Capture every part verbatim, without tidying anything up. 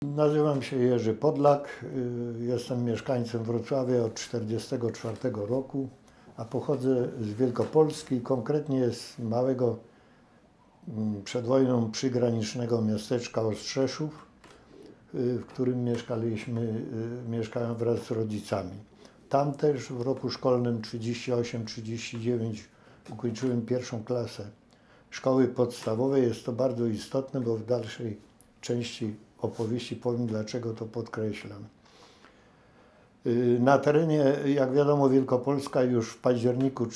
Nazywam się Jerzy Podlak, jestem mieszkańcem Wrocławia od tysiąc dziewięćset czterdziestego czwartego roku, a pochodzę z Wielkopolski, konkretnie z małego przed wojną przygranicznego miasteczka Ostrzeszów, w którym mieszkaliśmy, mieszkałem wraz z rodzicami. Tam też w roku szkolnym trzydzieści osiem trzydzieści dziewięć ukończyłem pierwszą klasę szkoły podstawowej. Jest to bardzo istotne, bo w dalszej części opowieści powiem, dlaczego to podkreślam. Na terenie, jak wiadomo, Wielkopolska już w październiku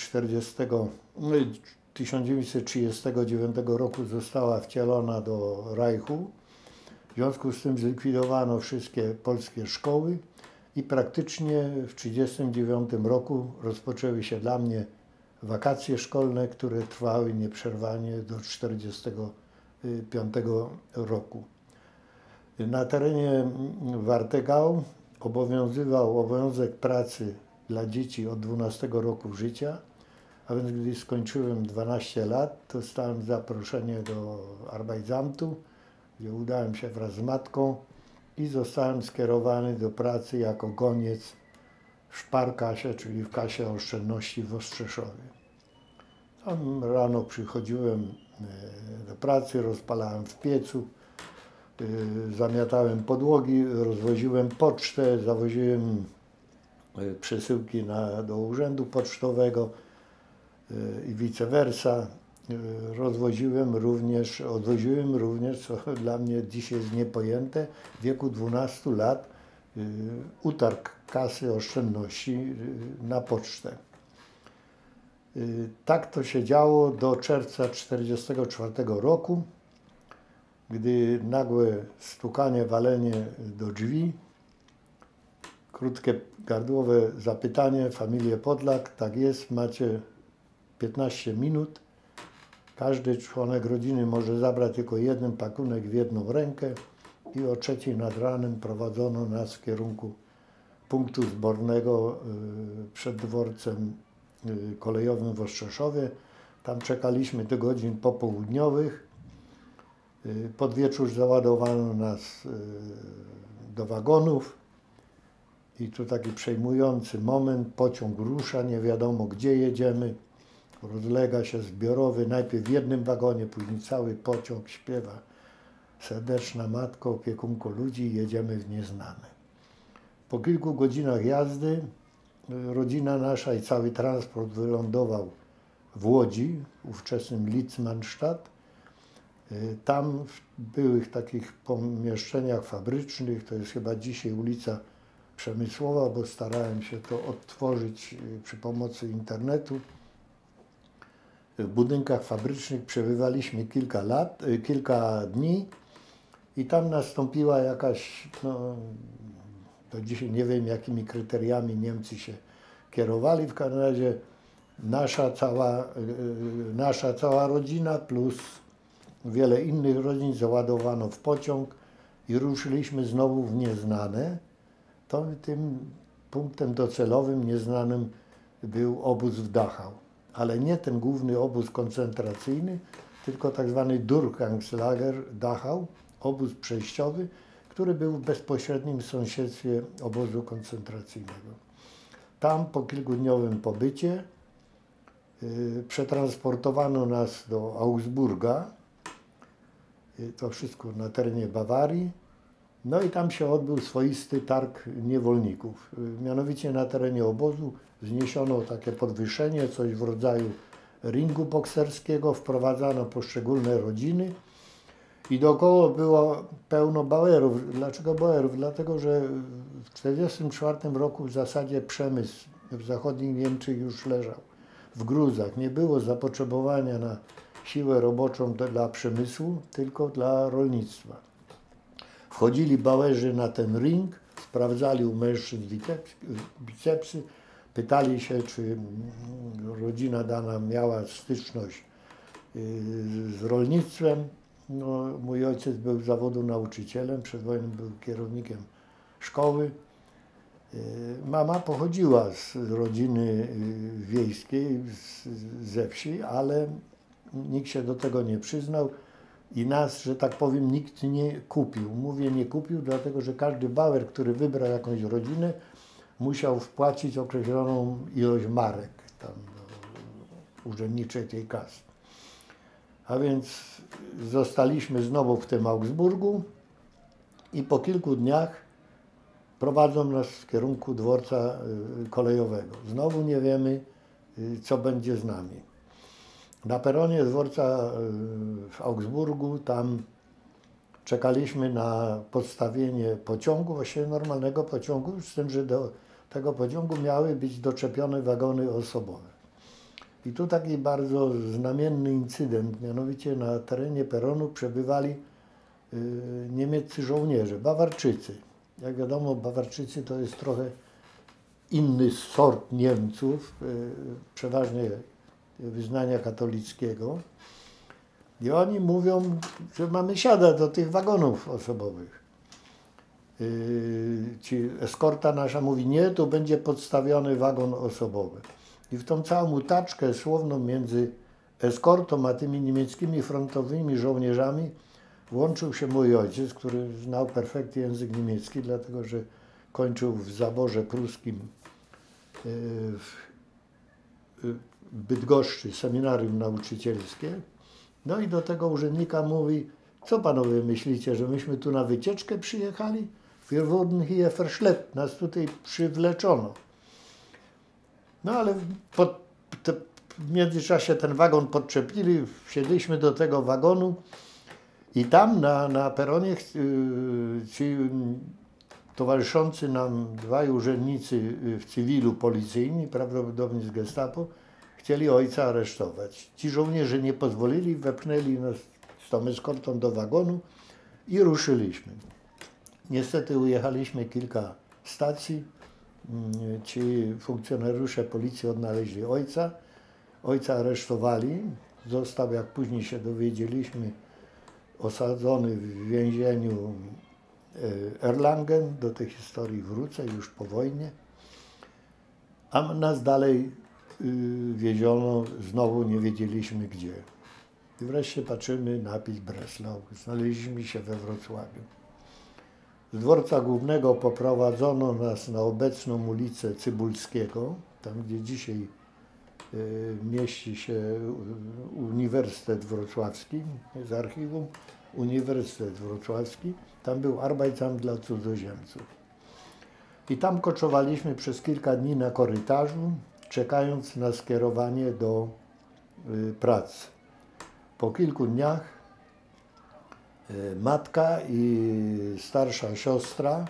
tysiąc dziewięćset trzydziestego dziewiątego roku została wcielona do Reichu. W związku z tym zlikwidowano wszystkie polskie szkoły i praktycznie w tysiąc dziewięćset trzydziestym dziewiątym roku rozpoczęły się dla mnie wakacje szkolne, które trwały nieprzerwanie do tysiąc dziewięćset czterdziestego piątego roku. Na terenie Warthegau obowiązywał obowiązek pracy dla dzieci od dwunastego roku życia, a więc gdy skończyłem dwanaście lat, dostałem zaproszenie do Arbeitsamtu, gdzie udałem się wraz z matką i zostałem skierowany do pracy jako goniec w Sparkasie, czyli w kasie oszczędności w Ostrzeszowie. Tam rano przychodziłem do pracy, rozpalałem w piecu, zamiatałem podłogi, rozwoziłem pocztę, zawoziłem przesyłki na, do urzędu pocztowego i vice versa. Rozwoziłem również, odwoziłem również, co dla mnie dzisiaj jest niepojęte, w wieku dwunastu lat utarg kasy oszczędności na pocztę. Tak to się działo do czerwca tysiąc dziewięćset czterdziestego czwartego roku, gdy nagłe stukanie, walenie do drzwi, krótkie gardłowe zapytanie, familię Podlak, tak jest, macie piętnaście minut, każdy członek rodziny może zabrać tylko jeden pakunek w jedną rękę i o trzeciej nad ranem prowadzono nas w kierunku punktu zbornego przed dworcem kolejowym w Ostrzeszowie. Tam czekaliśmy do godzin popołudniowych. Pod wieczór załadowano nas do wagonów i tu taki przejmujący moment, pociąg rusza, nie wiadomo gdzie jedziemy, rozlega się zbiorowy, najpierw w jednym wagonie, później cały pociąg śpiewa serdeczna matko, opiekunko ludzi, jedziemy w nieznane. Po kilku godzinach jazdy rodzina nasza i cały transport wylądował w Łodzi, w ówczesnym Litzmannstadt. Tam w byłych takich pomieszczeniach fabrycznych, to jest chyba dzisiaj ulica Przemysłowa, bo starałem się to odtworzyć przy pomocy internetu. W budynkach fabrycznych przebywaliśmy kilka lat, kilka dni i tam nastąpiła jakaś, no, do dzisiaj nie wiem jakimi kryteriami Niemcy się kierowali, w każdym razie nasza cała, nasza cała rodzina plus wiele innych rodzin załadowano w pociąg i ruszyliśmy znowu w nieznane. To tym punktem docelowym nieznanym był obóz w Dachau, ale nie ten główny obóz koncentracyjny, tylko tak zwany Durchgangslager Dachau, obóz przejściowy, który był w bezpośrednim sąsiedztwie obozu koncentracyjnego. Tam po kilkudniowym pobycie yy, przetransportowano nas do Augsburga, yy, to wszystko na terenie Bawarii, no i tam się odbył swoisty targ niewolników. Yy, mianowicie na terenie obozu zniesiono takie podwyższenie, coś w rodzaju ringu bokserskiego, wprowadzano poszczególne rodziny i dookoła było pełno bauerów. Dlaczego bauerów? Dlatego, że w tysiąc dziewięćset czterdziestym czwartym roku w zasadzie przemysł w zachodnich Niemczech już leżał w gruzach. Nie było zapotrzebowania na siłę roboczą dla przemysłu, tylko dla rolnictwa. Wchodzili bauerzy na ten ring, sprawdzali u mężczyzn bicepsy, pytali się, czy rodzina dana miała styczność z rolnictwem. No, mój ojciec był z zawodu nauczycielem, przed wojną był kierownikiem szkoły. Mama pochodziła z rodziny wiejskiej, z, ze wsi, ale nikt się do tego nie przyznał. i nas, że tak powiem, nikt nie kupił. Mówię nie kupił, dlatego że każdy Bauer, który wybrał jakąś rodzinę, musiał wpłacić określoną ilość marek tam do urzędniczej tej kasy. A więc zostaliśmy znowu w tym Augsburgu i po kilku dniach prowadzą nas w kierunku dworca kolejowego. Znowu nie wiemy, co będzie z nami. Na peronie dworca w Augsburgu tam czekaliśmy na podstawienie pociągu, właściwie normalnego pociągu, z tym, że do tego pociągu miały być doczepione wagony osobowe. I tu taki bardzo znamienny incydent, mianowicie na terenie peronu przebywali y, niemieccy żołnierze, Bawarczycy. Jak wiadomo, Bawarczycy to jest trochę inny sort Niemców, y, przeważnie wyznania katolickiego. I oni mówią, że mamy siadać do tych wagonów osobowych. Yy, ci eskorta nasza mówi, nie, tu będzie podstawiony wagon osobowy. I w tą całą utaczkę słowną między eskortą a tymi niemieckimi frontowymi żołnierzami włączył się mój ojciec, który znał perfekcyjnie język niemiecki, dlatego że kończył w zaborze pruskim yy, w Bydgoszczy seminarium nauczycielskie. No i do tego urzędnika mówi, co panowie myślicie, że myśmy tu na wycieczkę przyjechali? Wir wurden hier verschleppt, nas tutaj przywleczono. No ale pod, te, w międzyczasie ten wagon podczepili, wsiedliśmy do tego wagonu i tam na, na peronie yy, ci towarzyszący nam dwaj urzędnicy w cywilu policyjni, prawdopodobnie z gestapo, chcieli ojca aresztować. Ci żołnierze nie pozwolili, wepchnęli nas z tą eskortą do wagonu i ruszyliśmy. Niestety ujechaliśmy kilka stacji. Ci funkcjonariusze policji odnaleźli ojca. Ojca aresztowali. Został, jak później się dowiedzieliśmy, osadzony w więzieniu Erlangen. Do tej historii wrócę już po wojnie. A nas dalej wieziono, znowu nie wiedzieliśmy gdzie. I wreszcie patrzymy, napis Breslau. Znaleźliśmy się we Wrocławiu. Z dworca głównego poprowadzono nas na obecną ulicę Cybulskiego, tam gdzie dzisiaj y, mieści się Uniwersytet Wrocławski, z archiwum, Uniwersytet Wrocławski. Tam był Arbeitsamt dla cudzoziemców. I tam koczowaliśmy przez kilka dni na korytarzu, czekając na skierowanie do y, pracy. Po kilku dniach y, matka i starsza siostra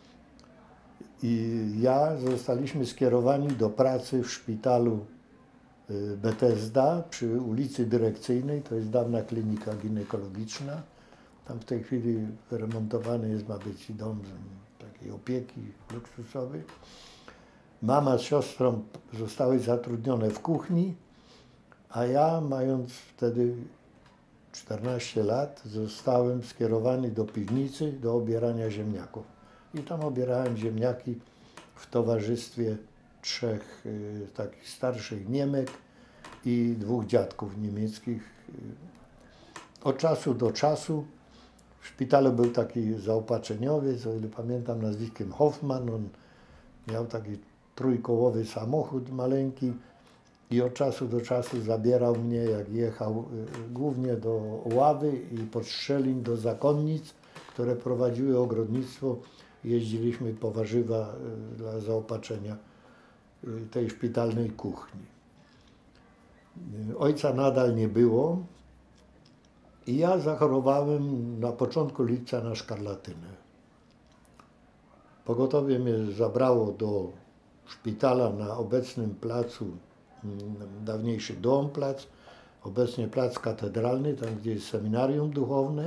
i ja zostaliśmy skierowani do pracy w szpitalu y, Bethesda przy ulicy Dyrekcyjnej, to jest dawna klinika ginekologiczna. Tam w tej chwili wyremontowany jest, ma być dom takiej opieki luksusowej. Mama z siostrą zostały zatrudnione w kuchni, a ja, mając wtedy czternaście lat, zostałem skierowany do piwnicy do obierania ziemniaków. I tam obierałem ziemniaki w towarzystwie trzech y, takich starszych Niemek i dwóch dziadków niemieckich. Od czasu do czasu w szpitalu był taki zaopatrzeniowiec, o ile pamiętam, nazwiskiem Hoffman. On miał taki trójkołowy samochód maleńki i od czasu do czasu zabierał mnie, jak jechał y, głównie do Ławy i pod Strzelin do zakonnic, które prowadziły ogrodnictwo. Jeździliśmy po warzywa y, dla zaopatrzenia y, tej szpitalnej kuchni. Y, ojca nadal nie było i ja zachorowałem na początku lipca na szkarlatynę. Pogotowie mnie zabrało do szpitala na obecnym placu, dawniejszy Domplac, obecnie plac katedralny, tam gdzie jest seminarium duchowne.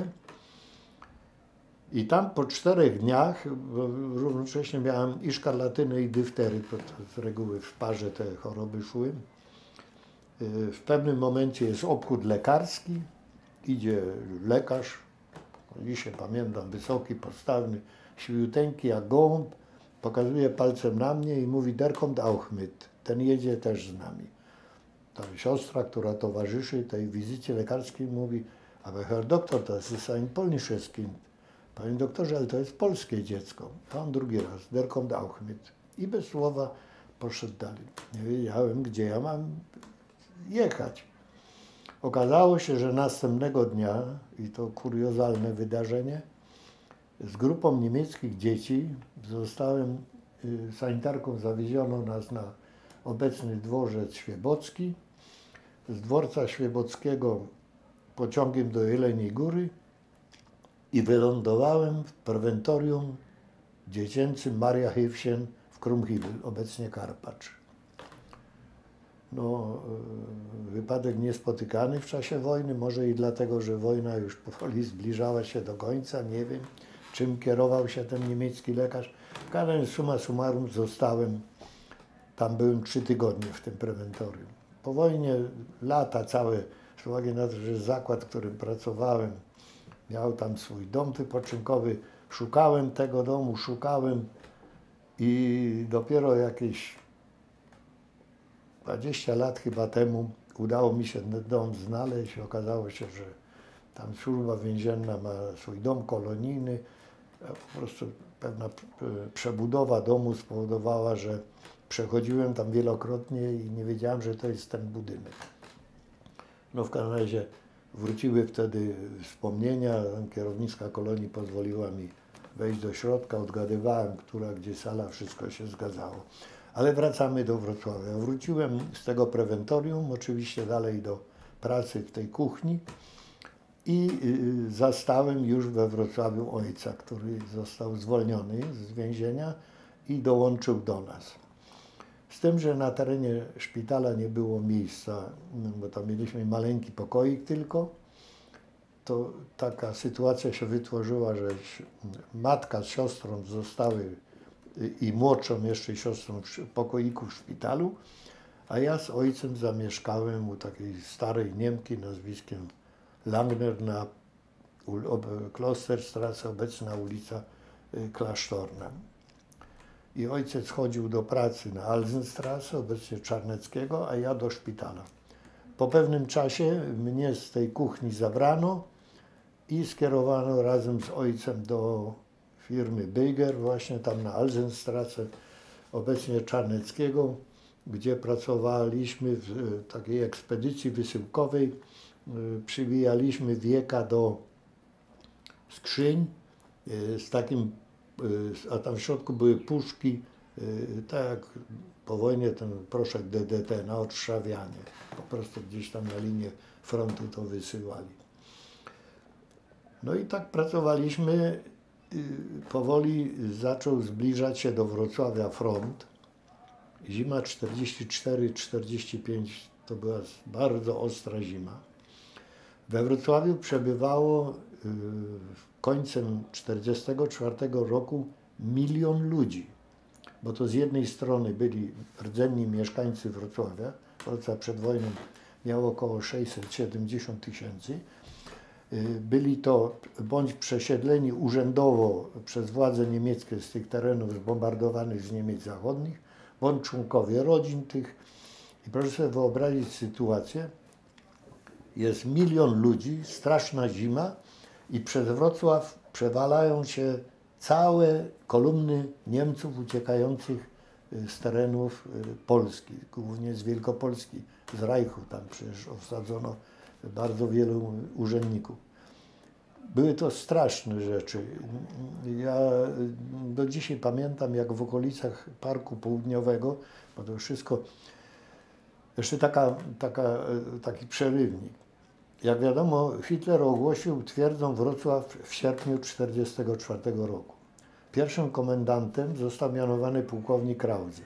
I tam po czterech dniach, równocześnie miałem i szkarlatynę, i diftery, to z reguły w parze te choroby szły. W pewnym momencie jest obchód lekarski, idzie lekarz, dzisiaj pamiętam, wysoki, postawny, świuteńki jak gołąb, pokazuje palcem na mnie i mówi: Der kommt auch mit. Ten jedzie też z nami. Ta siostra, która towarzyszy tej wizycie lekarskiej, mówi: Aber Herr Doktor, das ist ein polnisches Kind. Panie doktorze, ale to jest polskie dziecko. A on drugi raz, der kommt auch mit. I bez słowa poszedł dalej. Nie wiedziałem, gdzie ja mam jechać. Okazało się, że następnego dnia, i to kuriozalne wydarzenie, z grupą niemieckich dzieci zostałem, y, sanitarką zawieziono nas na obecny dworzec Świebocki. Z dworca Świebockiego pociągiem do Jeleniej Góry i wylądowałem w prewentorium dziecięcym Maria Hilfchen w Krumhibel, obecnie Karpacz. No, wypadek niespotykany w czasie wojny, może i dlatego, że wojna już powoli zbliżała się do końca, nie wiem, czym kierował się ten niemiecki lekarz. W każdym razie summa summarum zostałem, tam byłem trzy tygodnie w tym prewentorium. Po wojnie lata całe, z uwagi na to, że zakład, w którym pracowałem, miał tam swój dom wypoczynkowy, szukałem tego domu, szukałem i dopiero jakieś dwadzieścia lat chyba temu udało mi się ten dom znaleźć. Okazało się, że tam służba więzienna ma swój dom kolonijny. Po prostu pewna przebudowa domu spowodowała, że przechodziłem tam wielokrotnie i nie wiedziałem, że to jest ten budynek. No w każdym razie wróciły wtedy wspomnienia. Kierowniczka kolonii pozwoliła mi wejść do środka, odgadywałem, która gdzie sala, wszystko się zgadzało. Ale wracamy do Wrocławia. Wróciłem z tego prewentorium, oczywiście dalej do pracy w tej kuchni i y, zastałem już we Wrocławiu ojca, który został zwolniony z więzienia i dołączył do nas. Z tym, że na terenie szpitala nie było miejsca, bo tam mieliśmy maleńki pokoik tylko, to taka sytuacja się wytworzyła, że matka z siostrą zostały i młodszą jeszcze siostrą w pokoiku w szpitalu, a ja z ojcem zamieszkałem u takiej starej Niemki nazwiskiem Langner na Klosterstraße, obecna ulica Klasztorna. I ojciec chodził do pracy na Alsenstraße, obecnie Czarneckiego, a ja do szpitala. Po pewnym czasie mnie z tej kuchni zabrano i skierowano razem z ojcem do firmy Beiger, właśnie tam na Alsenstraße, obecnie Czarneckiego, gdzie pracowaliśmy w takiej ekspedycji wysyłkowej. Przywijaliśmy wieka do skrzyń z takim, a tam w środku były puszki, tak jak po wojnie ten proszek D D T na odszawianie. Po prostu gdzieś tam na linię frontu to wysyłali. No i tak pracowaliśmy. Powoli zaczął zbliżać się do Wrocławia front. Zima czterdzieści cztery czterdzieści pięć to była bardzo ostra zima. We Wrocławiu przebywało yy, końcem czterdziestego czwartego roku milion ludzi, bo to z jednej strony byli rdzenni mieszkańcy Wrocławia. Wrocław przed wojną miał około sześćset siedemdziesiąt tysięcy. Byli to bądź przesiedleni urzędowo przez władze niemieckie z tych terenów zbombardowanych z Niemiec zachodnich, bądź członkowie rodzin tych. I proszę sobie wyobrazić sytuację, jest milion ludzi, straszna zima i przez Wrocław przewalają się całe kolumny Niemców uciekających z terenów Polski, głównie z Wielkopolski, z Reichu, tam przecież osadzono bardzo wielu urzędników. Były to straszne rzeczy. Ja do dzisiaj pamiętam, jak w okolicach Parku Południowego, bo to wszystko, jeszcze taka, taka, taki przerywnik. Jak wiadomo, Hitler ogłosił twierdzą Wrocław w sierpniu tysiąc dziewięćset czterdziestego czwartego roku. Pierwszym komendantem został mianowany pułkownik Krause.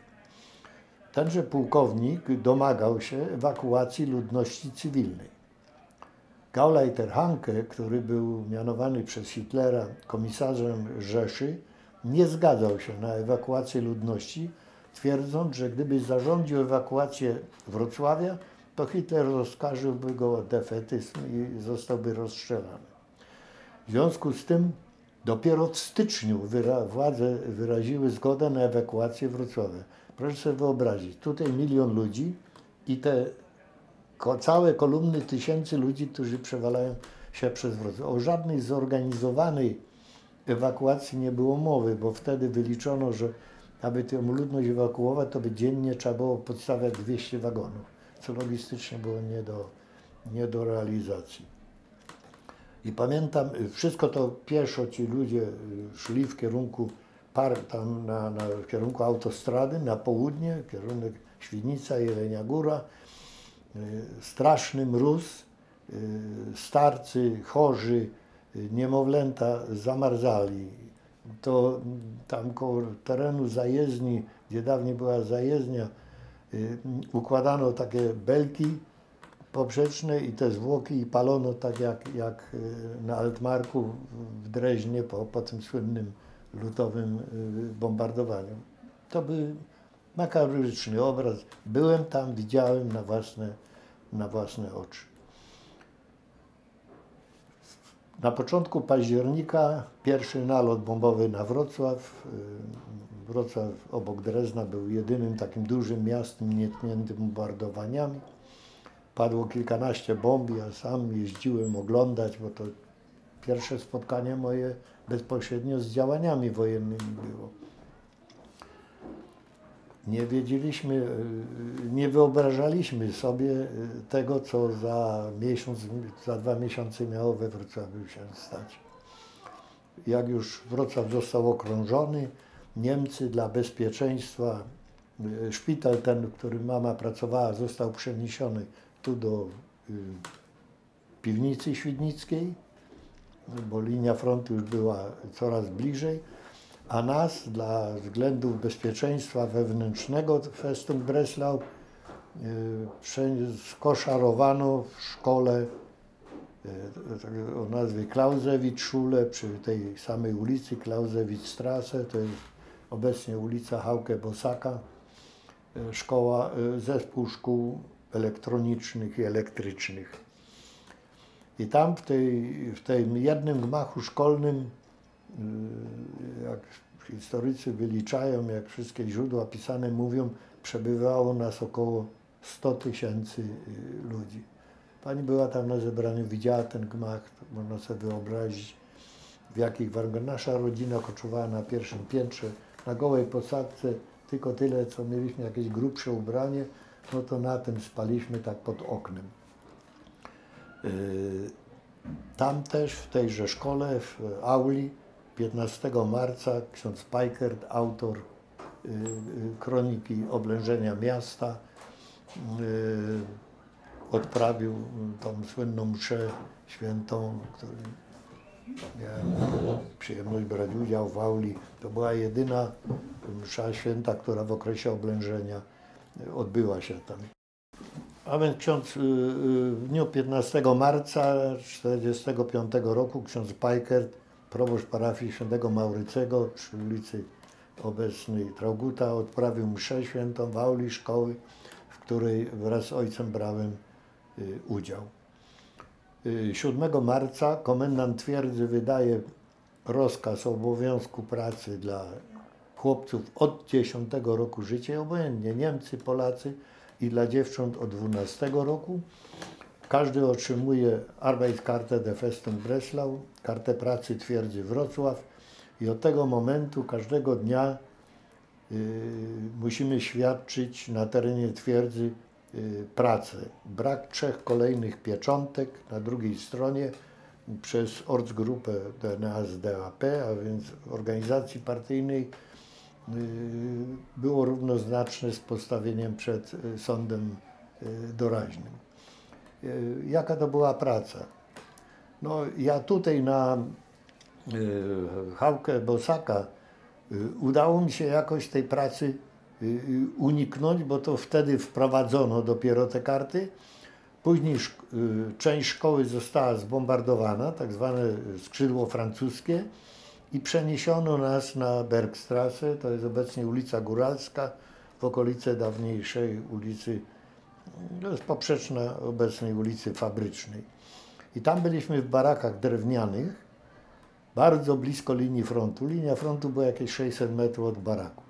Tenże pułkownik domagał się ewakuacji ludności cywilnej. Gauleiter Hanke, który był mianowany przez Hitlera komisarzem Rzeszy, nie zgadzał się na ewakuację ludności, twierdząc, że gdyby zarządził ewakuację Wrocławia, to Hitler oskarżyłby go o defetyzm i zostałby rozstrzelany. W związku z tym dopiero w styczniu wyra władze wyraziły zgodę na ewakuację Wrocławia. Proszę sobie wyobrazić, tutaj milion ludzi i te ko całe kolumny tysięcy ludzi, którzy przewalają się przez Wrocław. O żadnej zorganizowanej ewakuacji nie było mowy, bo wtedy wyliczono, że aby tę ludność ewakuować, to by dziennie trzeba było podstawiać dwieście wagonów, co logistycznie było nie do, nie do realizacji. I pamiętam, wszystko to pieszo ci ludzie szli w kierunku par, tam na, na, w kierunku autostrady na południe, kierunek Świdnica, Jelenia Góra. Straszny mróz, starcy, chorzy, niemowlęta zamarzali. To tam koło terenu zajezdni, gdzie dawniej była zajezdnia, układano takie belki poprzeczne i te zwłoki i palono tak jak, jak na Altmarku w Dreźnie po, po tym słynnym lutowym bombardowaniu. To był makabryczny obraz. Byłem tam, widziałem na własne, na własne oczy. Na początku października pierwszy nalot bombowy na Wrocław. Wrocław obok Drezna był jedynym takim dużym miastem nietkniętym bombardowaniami. Padło kilkanaście bomb, ja sam jeździłem oglądać, bo to pierwsze spotkanie moje bezpośrednio z działaniami wojennymi było. Nie wiedzieliśmy, nie wyobrażaliśmy sobie tego, co za miesiąc, za dwa miesiące miało we Wrocławiu się stać. Jak już Wrocław został okrążony, Niemcy dla bezpieczeństwa, szpital ten, w którym mama pracowała, został przeniesiony tu do piwnicy świdnickiej, bo linia frontu już była coraz bliżej, a nas dla względów bezpieczeństwa wewnętrznego Festung Breslau skoszarowano w szkole o nazwie Clausewitz-Schule przy tej samej ulicy Clausewitz-Straße, to jest obecnie ulica Hauke-Bosaka, szkoła, zespół szkół elektronicznych i elektrycznych. I tam w, tej, w tym jednym gmachu szkolnym, jak historycy wyliczają, jak wszystkie źródła pisane mówią, przebywało nas około sto tysięcy ludzi. Pani była tam na zebraniu, widziała ten gmach, można sobie wyobrazić, w jakich warunkach. Nasza rodzina koczowała na pierwszym piętrze, na gołej posadzce, tylko tyle, co mieliśmy jakieś grubsze ubranie, no to na tym spaliśmy tak pod oknem. Tam też, w tejże szkole, w auli, piętnastego marca ksiądz Pajkert, autor kroniki oblężenia miasta, odprawił tą słynną mszę świętą, w której miałem przyjemność brać udział w auli. To była jedyna msza święta, która w okresie oblężenia odbyła się tam. A więc ksiądz w dniu piętnastego marca tysiąc dziewięćset czterdziestego piątego roku ksiądz Pajkert, proboszcz parafii świętego Maurycego przy ulicy obecnej Trauguta, odprawił mszę świętą w auli szkoły, w której wraz z ojcem brałem udział. siódmego marca komendant twierdzy wydaje rozkaz obowiązku pracy dla chłopców od dziesiątego roku życia, obojętnie Niemcy, Polacy, i dla dziewcząt od dwunastego roku. Każdy otrzymuje Arbeitskarte der Festung Breslau, kartę pracy twierdzy Wrocław, i od tego momentu każdego dnia y, musimy świadczyć na terenie twierdzy y, pracę. Brak trzech kolejnych pieczątek na drugiej stronie przez Ortsgruppe der N S D A P, a więc organizacji partyjnej, y, było równoznaczne z postawieniem przed y, sądem y, doraźnym. Y, jaka to była praca? No, ja tutaj na y, Hauke-Bosaka y, udało mi się jakoś tej pracy y, y, uniknąć, bo to wtedy wprowadzono dopiero te karty. Później szk y, część szkoły została zbombardowana, tak zwane skrzydło francuskie, i przeniesiono nas na Bergstrasse, to jest obecnie ulica Góralska, w okolice dawniejszej ulicy, to jest poprzeczna obecnej ulicy Fabrycznej. I tam byliśmy w barakach drewnianych, bardzo blisko linii frontu. Linia frontu była jakieś sześćset metrów od baraku.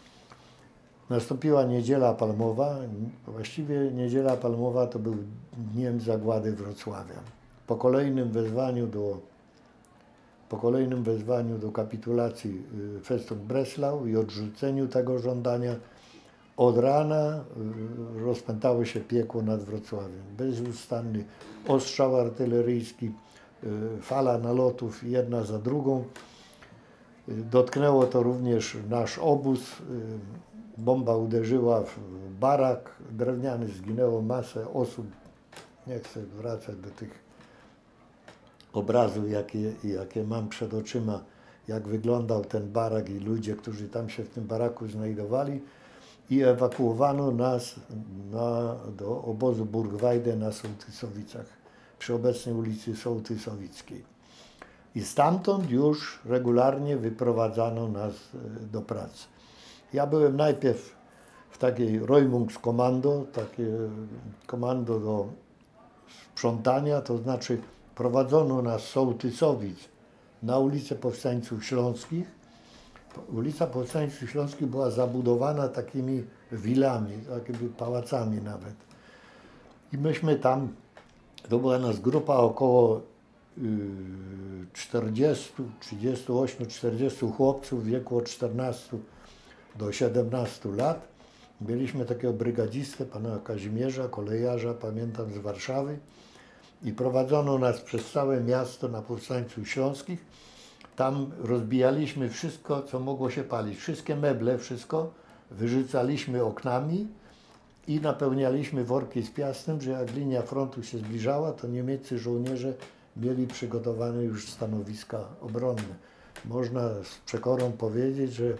Nastąpiła Niedziela Palmowa. Właściwie Niedziela Palmowa to był dniem zagłady Wrocławia. po kolejnym wezwaniu do, po kolejnym wezwaniu do kapitulacji Festung Breslau i odrzuceniu tego żądania od rana rozpętało się piekło nad Wrocławiem. Bezustanny ostrzał artyleryjski, fala nalotów jedna za drugą. Dotknęło to również nasz obóz. Bomba uderzyła w barak drewniany, zginęło masę osób. Nie chcę wracać do tych obrazów, jakie, jakie mam przed oczyma, jak wyglądał ten barak i ludzie, którzy tam się w tym baraku znajdowali. I ewakuowano nas na, do obozu Burgwajde na Sołtysowicach, przy obecnej ulicy Sołtysowickiej. I stamtąd już regularnie wyprowadzano nas do pracy. Ja byłem najpierw w takiej Räumungskommando, takie komando do sprzątania, to znaczy prowadzono nas z Sołtysowic na ulicę Powstańców Śląskich. Ulica Powstańców Śląskich była zabudowana takimi wilami, takimi pałacami nawet. I myśmy tam, to była nas grupa około czterdziestu, trzydziestu ośmiu, czterdziestu chłopców w wieku od czternastu do siedemnastu lat. Mieliśmy takiego brygadzistę, pana Kazimierza, kolejarza, pamiętam, z Warszawy. I prowadzono nas przez całe miasto na Powstańców Śląskich. Tam rozbijaliśmy wszystko, co mogło się palić. Wszystkie meble, wszystko wyrzucaliśmy oknami i napełnialiśmy worki z piastem, że jak linia frontu się zbliżała, to niemieccy żołnierze mieli przygotowane już stanowiska obronne. Można z przekorą powiedzieć, że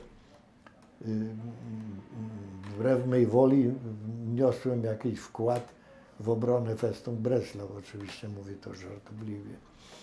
wbrew mej woli wniosłem jakiś wkład w obronę Festung Breslau. Oczywiście mówię to żartobliwie.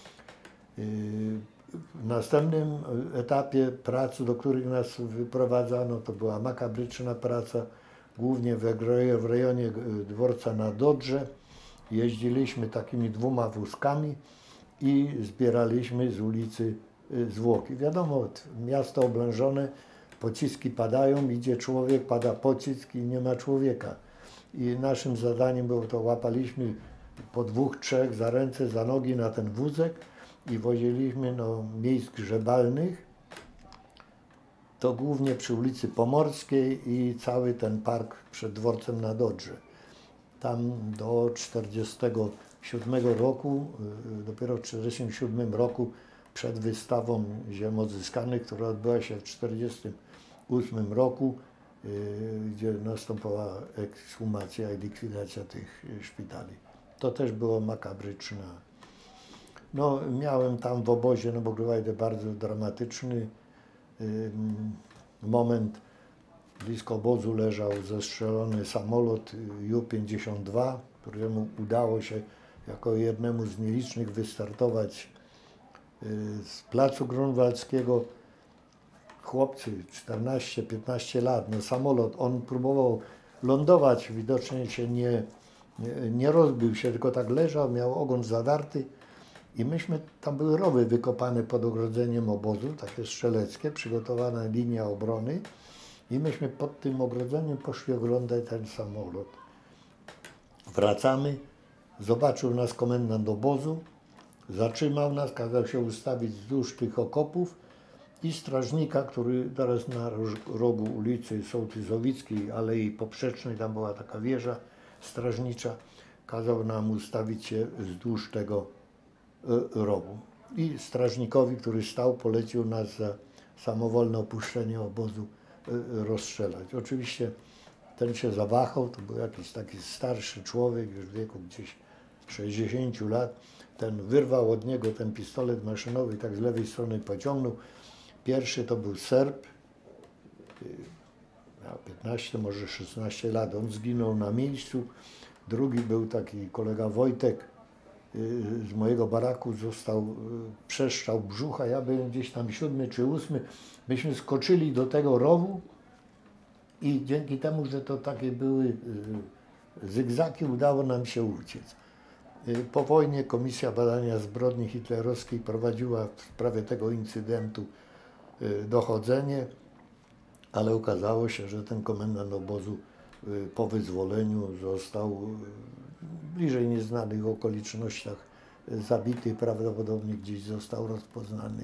W następnym etapie pracy, do których nas wyprowadzano, to była makabryczna praca, głównie w rejonie dworca na Dodrze. Jeździliśmy takimi dwoma wózkami i zbieraliśmy z ulicy zwłoki. Wiadomo, miasto oblężone, pociski padają, idzie człowiek, pada pocisk i nie ma człowieka. I naszym zadaniem było to, łapaliśmy po dwóch, trzech za ręce, za nogi na ten wózek i woziliśmy do miejsc grzebalnych, to głównie przy ulicy Pomorskiej i cały ten park przed dworcem na Dodrze. Tam do czterdziestego siódmego roku, dopiero w czterdziestym siódmym roku, przed wystawą ziem odzyskanych, która odbyła się w czterdziestym ósmym roku, gdzie nastąpiła ekshumacja i likwidacja tych szpitali. To też było makabryczne. No, miałem tam w obozie na Burgwajde bardzo dramatyczny moment. Blisko obozu leżał zestrzelony samolot Ju pięćdziesiąt dwa, któremu udało się jako jednemu z nielicznych wystartować z placu Grunwaldzkiego. Chłopcy, czternaście piętnaście lat, no samolot, on próbował lądować, widocznie się nie, nie, nie rozbił się, tylko tak leżał, miał ogon zadarty i myśmy, tam były rowy wykopane pod ogrodzeniem obozu, takie strzeleckie, przygotowana linia obrony i myśmy pod tym ogrodzeniem poszli oglądać ten samolot. Wracamy, zobaczył nas komendant obozu, zatrzymał nas, kazał się ustawić wzdłuż tych okopów i strażnika, który teraz na rogu ulicy Sołtysowickiej, Alei Poprzecznej, tam była taka wieża strażnicza, kazał nam ustawić się wzdłuż tego rogu. I strażnikowi, który stał, polecił nas za samowolne opuszczenie obozu rozstrzelać. Oczywiście ten się zawahał, to był jakiś taki starszy człowiek, już w wieku gdzieś sześćdziesięciu lat. Ten wyrwał od niego ten pistolet maszynowy i tak z lewej strony pociągnął. Pierwszy to był Serb, miał piętnaście, może szesnaście lat, on zginął na miejscu. Drugi był taki kolega Wojtek z mojego baraku, został, przeszczał brzucha, ja byłem gdzieś tam siódmy czy ósmy. Myśmy skoczyli do tego rowu i dzięki temu, że to takie były zygzaki, udało nam się uciec. Po wojnie Komisja Badania Zbrodni Hitlerowskiej prowadziła w sprawie tego incydentu dochodzenie, ale okazało się, że ten komendant obozu po wyzwoleniu został w bliżej nieznanych okolicznościach zabity, prawdopodobnie gdzieś został rozpoznany.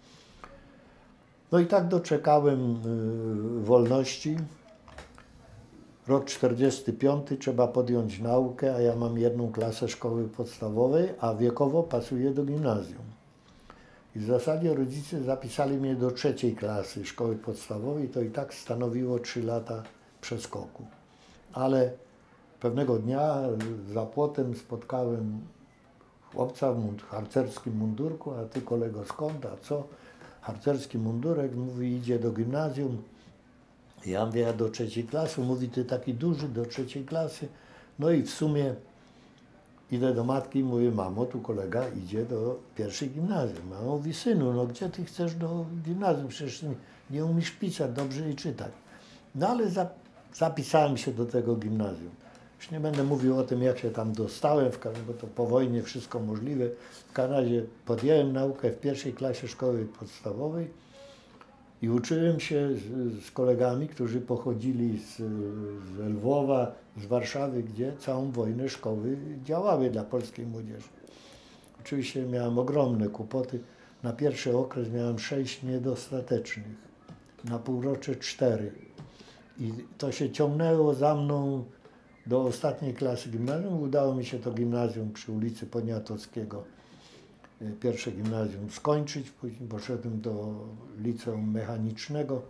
No i tak doczekałem wolności. Rok czterdziesty piąty, trzeba podjąć naukę, a ja mam jedną klasę szkoły podstawowej, a wiekowo pasuję do gimnazjum. I w zasadzie rodzice zapisali mnie do trzeciej klasy szkoły podstawowej, to i tak stanowiło trzy lata przeskoku. Ale pewnego dnia za płotem spotkałem chłopca w mund- harcerskim mundurku, a ty kolego skąd, a co? Harcerski mundurek, mówi, idzie do gimnazjum. Ja mówię, ja do trzeciej klasy, mówi, ty taki duży do trzeciej klasy. No i w sumie idę do matki i mówię, mamo, tu kolega idzie do pierwszej gimnazjum. Mama mówi, synu, no gdzie ty chcesz do gimnazjum? Przecież nie, nie umiesz pisać dobrze i czytać. No ale za, zapisałem się do tego gimnazjum. Już nie będę mówił o tym, jak się tam dostałem, bo to po wojnie wszystko możliwe. W każdym razie podjąłem naukę w pierwszej klasie szkoły podstawowej i uczyłem się z, z kolegami, którzy pochodzili z, z Lwowa, z Warszawy, gdzie całą wojnę szkoły działały dla polskiej młodzieży. Oczywiście miałem ogromne kłopoty. Na pierwszy okres miałem sześć niedostatecznych, na półrocze cztery. I to się ciągnęło za mną do ostatniej klasy gimnazjum. Udało mi się to gimnazjum przy ulicy Poniatowskiego, pierwsze gimnazjum, skończyć. Później poszedłem do liceum mechanicznego.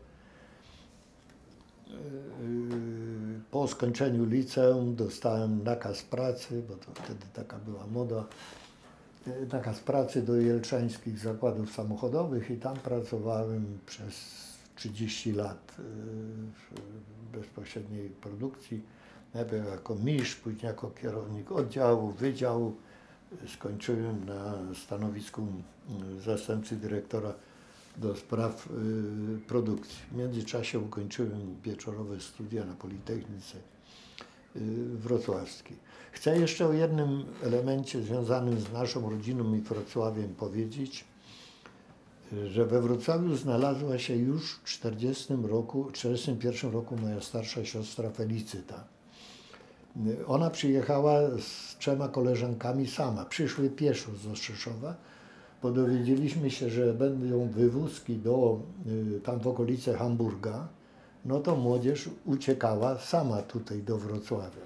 Po skończeniu liceum dostałem nakaz pracy, bo to wtedy taka była moda, nakaz pracy do Jelczańskich Zakładów Samochodowych i tam pracowałem przez trzydzieści lat w bezpośredniej produkcji. Najpierw jako mistrz, później jako kierownik oddziału, wydziału. Skończyłem na stanowisku zastępcy dyrektora do spraw y, produkcji. W międzyczasie ukończyłem wieczorowe studia na Politechnice y, Wrocławskiej. Chcę jeszcze o jednym elemencie związanym z naszą rodziną i Wrocławiem powiedzieć, że we Wrocławiu znalazła się już w czterdziestym roku, czterdziestym pierwszym roku moja starsza siostra Felicyta. Ona przyjechała z trzema koleżankami sama. Przyszły pieszo z Ostrzeszowa, bo dowiedzieliśmy się, że będą wywózki do, tam w okolice Hamburga. No to młodzież uciekała sama tutaj do Wrocławia.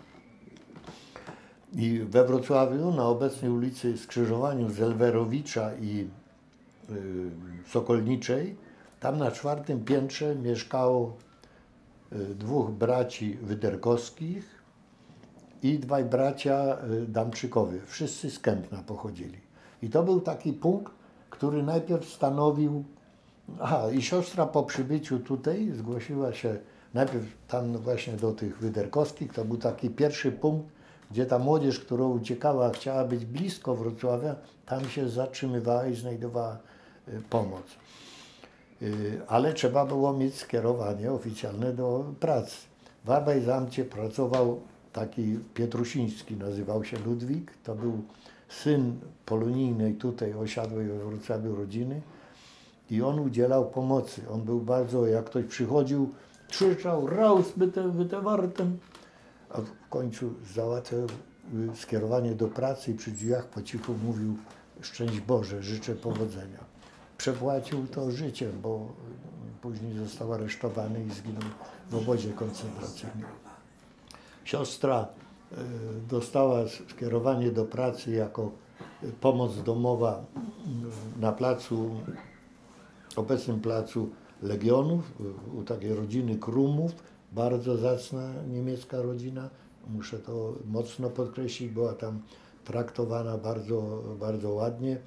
I we Wrocławiu, na obecnej ulicy skrzyżowaniu Zelwerowicza i y, Sokolniczej, tam na czwartym piętrze mieszkało y, dwóch braci Wyderkowskich i dwaj bracia Damczykowie. Wszyscy z Kępna pochodzili. I to był taki punkt, który najpierw stanowił... Aha, i siostra po przybyciu tutaj zgłosiła się najpierw tam właśnie do tych Wyderkowskich. To był taki pierwszy punkt, gdzie ta młodzież, która uciekała, chciała być blisko Wrocławia, tam się zatrzymywała i znajdowała pomoc. Ale trzeba było mieć skierowanie oficjalne do pracy. W Arbeitsamcie pracował taki Pietrusiński, nazywał się Ludwik, to był syn polonijnej tutaj osiadłej we Wrocławiu rodziny i on udzielał pomocy. On był bardzo, jak ktoś przychodził, krzyczał raus bitte, bitte warten, a w końcu załatwiał skierowanie do pracy i przy drzwiach po cichu mówił szczęść Boże, życzę powodzenia. Przepłacił to życiem, bo później został aresztowany i zginął w obozie koncentracyjnym. Siostra dostała skierowanie do pracy jako pomoc domowa na placu, obecnym placu Legionów, u takiej rodziny Krumów, bardzo zacna niemiecka rodzina. Muszę to mocno podkreślić, była tam traktowana bardzo, bardzo ładnie.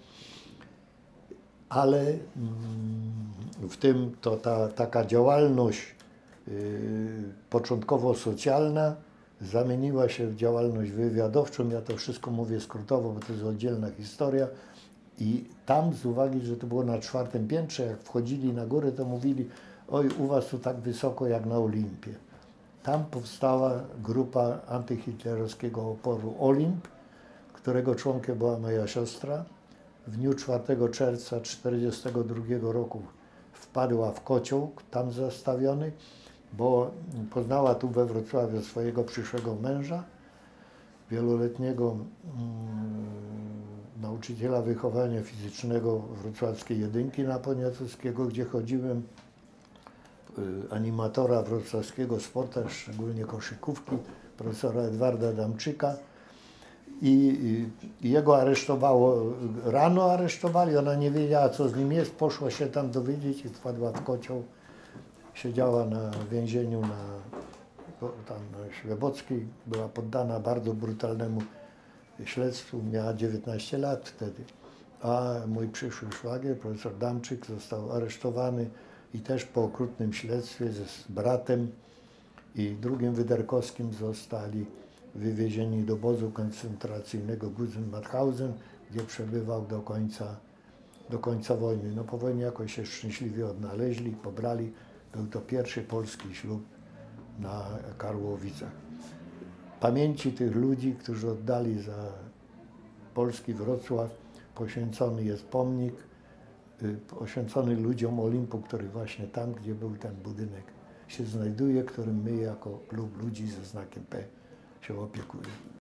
Ale w tym to ta taka działalność yy, początkowo socjalna zamieniła się w działalność wywiadowczą. Ja to wszystko mówię skrótowo, bo to jest oddzielna historia. I tam z uwagi, że to było na czwartym piętrze, jak wchodzili na górę, to mówili, oj, u was tu tak wysoko jak na Olimpie. Tam powstała grupa antyhitlerowskiego oporu Olimp, którego członkiem była moja siostra. W dniu czwartego czerwca tysiąc dziewięćset czterdziestego drugiego roku wpadła w kocioł tam zastawiony, bo poznała tu we Wrocławiu swojego przyszłego męża, wieloletniego nauczyciela wychowania fizycznego wrocławskiej jedynki na Poniatowskiego, gdzie chodziłem, y, animatora wrocławskiego sporta, szczególnie koszykówki, profesora Edwarda Damczyka. I, i, I jego aresztowało, rano aresztowali, ona nie wiedziała, co z nim jest, poszła się tam dowiedzieć i wpadła w kocioł. Siedziała na więzieniu na, tam na Świebockiej, była poddana bardzo brutalnemu śledztwu, miała dziewiętnaście lat wtedy. A mój przyszły szwagier, profesor Damczyk, został aresztowany i też po okrutnym śledztwie ze z bratem i drugim Wyderkowskim zostali wywiezieni do obozu koncentracyjnego Gusen-Mauthausen, gdzie przebywał do końca, do końca wojny. No po wojnie jakoś się szczęśliwie odnaleźli, pobrali. Był to pierwszy polski ślub na Karłowicach. Pamięci tych ludzi, którzy oddali za polski Wrocław, poświęcony jest pomnik, poświęcony ludziom Olimpu, który właśnie tam, gdzie był ten budynek, się znajduje, którym my jako klub ludzi ze znakiem P się opiekujemy.